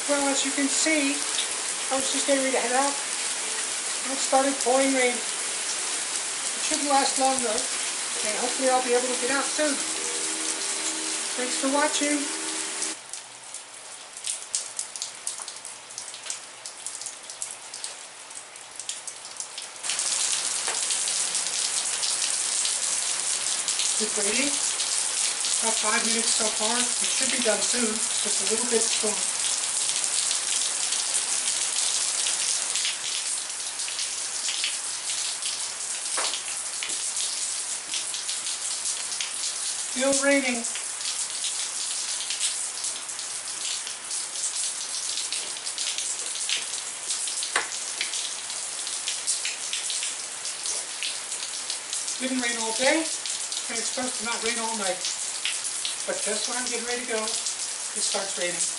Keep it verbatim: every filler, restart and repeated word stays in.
Well, as you can see, I was just getting ready to head out, and it started pouring rain. It shouldn't last long though, and hopefully I'll be able to get out soon. Thanks for watching. It's raining. About five minutes so far. It should be done soon. Just a little bit slow. Still raining. Didn't rain all day, and it's supposed to not rain all night. But just when I'm getting ready to go, it starts raining.